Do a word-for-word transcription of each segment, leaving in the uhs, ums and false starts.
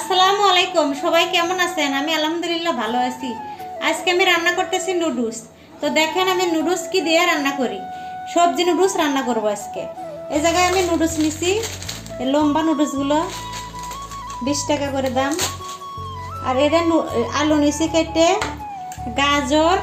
আসসালামু আলাইকুম, সবাই কেমন আছেন? আমি আলহামদুলিল্লাহ ভালো আছি। আজকে আমি রান্না করতেছি নুডলস। তো দেখেন আমি নুডলস কি দিয়ে রান্না করি। সবজি নুডলস রান্না করব আজকে। এই জায়গায় আমি নুডলস নিছি, লম্বা নুডলসগুলো বিশ টাকা করে দাম। আর এটা আলু নিছি কেটে, গাজর,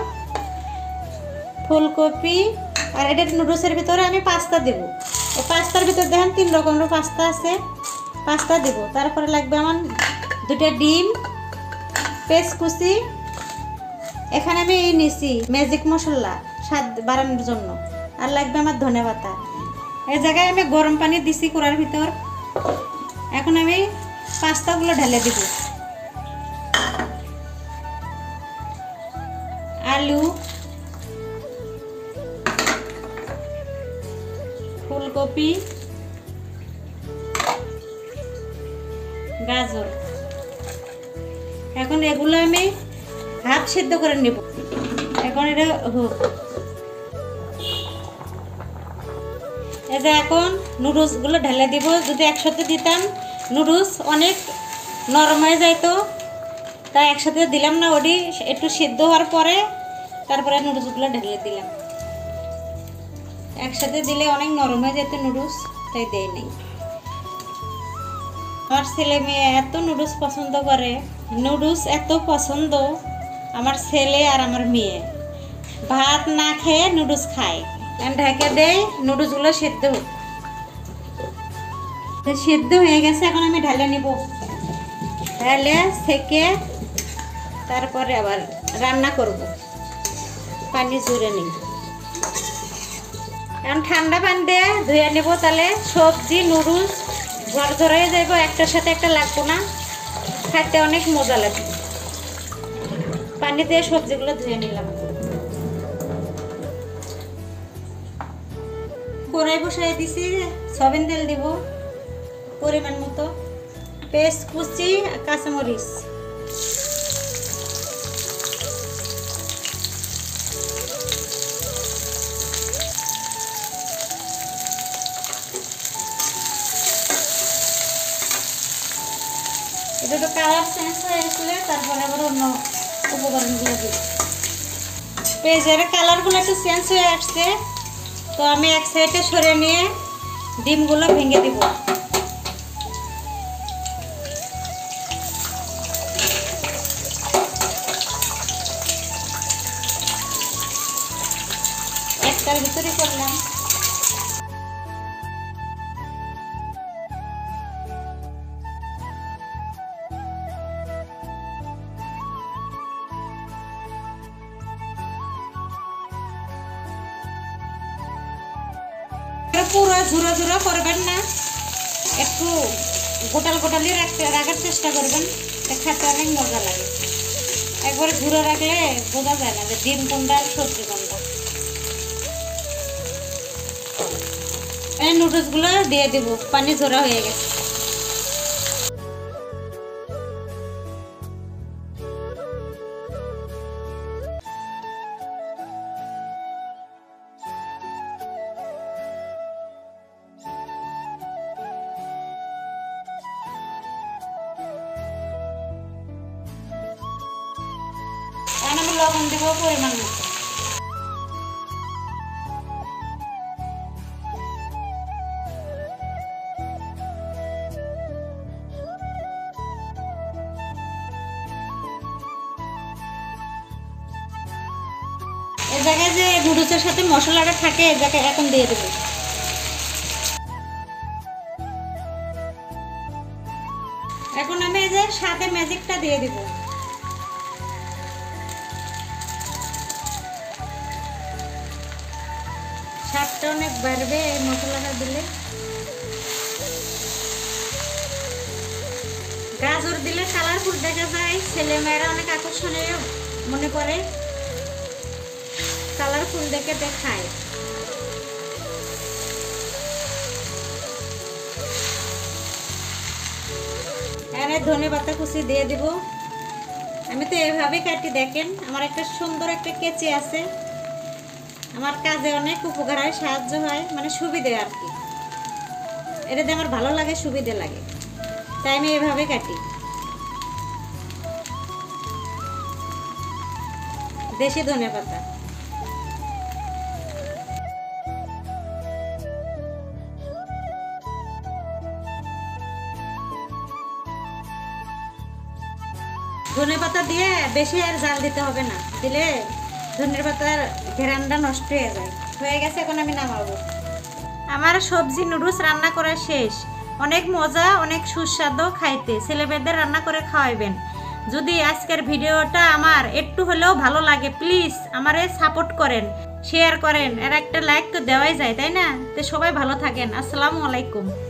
ফুলকপি। আর এটা নুডলসের ভিতরে আমি পাস্তা দেব। এই পাস্তার ভিতরে দেখেন তিন রকমের পাস্তা আছে, পাস্তা দেব। তারপরে লাগবে আমার দুটো ডিম, পেস্ট কুচি। এখানে আমি এই নিছি ম্যাজিক মশলা স্বাদ বাড়ানোর জন্য। আর লাগবে আমার ধনেপাতা। এই জায়গায় আমি গরম পানি দিছি কড়ার ভিতর। এখন আমি পাস্তাগুলো ঢেলে দিব। আলু, ফুলকপি, গাজর। এখন এগুলো আমি হাফ সিদ্ধ করে নেব। এখন এটা হোক। এই যে এখন নুডলসগুলো ঢেলে দিব। যদি একসাথে দিতাম নুডলস অনেক নরম হয়ে যাইতো, তাই একসাথে দিলাম না। ওটি একটু সিদ্ধ হওয়ার পরে তারপরে নুডলসগুলো ঢেলে দিলাম। একসাথে দিলে অনেক নরম হয়ে যেত নুডলস, তাই দেই নেই। আমার ছেলে মেয়ে এত নুডলস পছন্দ করে, নুডলস এত পছন্দ আমার ছেলে আর আমার মেয়ে। ভাত না খেয়ে নুডলস খায়। ঢেকে দেয়, নুডলসগুলো সেদ্ধ হোক। সেদ্ধ হয়ে গেছে, এখন আমি ঢেলে নিব। ঢেলে সেকে তারপরে আবার রান্না করব। পানি জুড়ে নিব। এখন ঠান্ডা পানি দিয়ে ধুয়ে নেব, তাহলে সবজি নুডলস ঘর ধরে যাইব, একটার সাথে একটা লাগবো না, খাইতে অনেক মজা লাগবে। পানি দিয়ে সবজিগুলো ধুয়ে নিলাম। কড়াই বসাই দিছি, সয়াবিন তেল দিব পরিমাণ মতো, পেস্ট কুচি, কাঁচামরিচ। এটা তো কালার চেঞ্জ হয়ে আসলে তারপরে আবার অন্য উপকরণগুলো দিই। পেঁয়াজের কালারগুলো একটু চেঞ্জ হয়ে আসছে, তো আমি এক সাইডে সরে নিয়ে ডিমগুলো ভেঙে দিব। একটার ভিতরে করলাম। পুরো ঝুরো ঝুরো করবেন না, একটু গোটাল গোটালি রাখতে রাখার চেষ্টা করবেন, খেতে অনেক মজা লাগে। একবারে ঝুরো রাখলে বোঝা যায় না যে ডিম কোনটা আর সবজি কোনটা। এই নুডলসগুলো দিয়ে দিব, পানি ঝোরা হয়ে গেছে। আমি লবণ দেবো পরিমাণ মতো। এই জায়গায় যে নুডলসের সাথে মশলাটা থাকে, এই জায়গায় এখন দিয়ে দেবো। এখন আমি এই যে সাথে ম্যাজিকটা দিয়ে দিব। স্বাদটা অনেক বাড়বে এই মশলাটা দিলে। গাজর দিলে কালারফুল দেখা যায়, ছেলে মেয়েরা অনেক আকর্ষণীয় মনে করে, কালারফুল দেখে দেখায়। এখানে ধনেপাতা কুচি দিয়ে দিব। আমি তো এভাবে কাটি, দেখেন আমার একটা সুন্দর একটা কেচি আছে, আমার কাজে অনেক উপকার হয়, সাহায্য হয়, মানে সুবিধে আর কি। এটাতে আমার ভালো লাগে, সুবিধে লাগে, তাই আমি এভাবে কাটি। দেশি ধনে পাতা। ধনে পাতা দিয়ে বেশি আর জাল দিতে হবে না, দিলে ধনে পাতার ঘেরানটা নষ্ট হয়ে যায়। হয়ে গেছে, এখন আমি নামাবো। আমার সবজি নুডলস রান্না করা শেষ। অনেক মজা, অনেক সুস্বাদু খাইতে। ছেলেমেয়েদের রান্না করে খাওয়াইবেন। যদি আজকের ভিডিওটা আমার একটু হলেও ভালো লাগে, প্লিজ আমারে সাপোর্ট করেন, শেয়ার করেন, আর একটা লাইক তো দেওয়াই যায়, তাই না? তো সবাই ভালো থাকেন। আসসালামু আলাইকুম।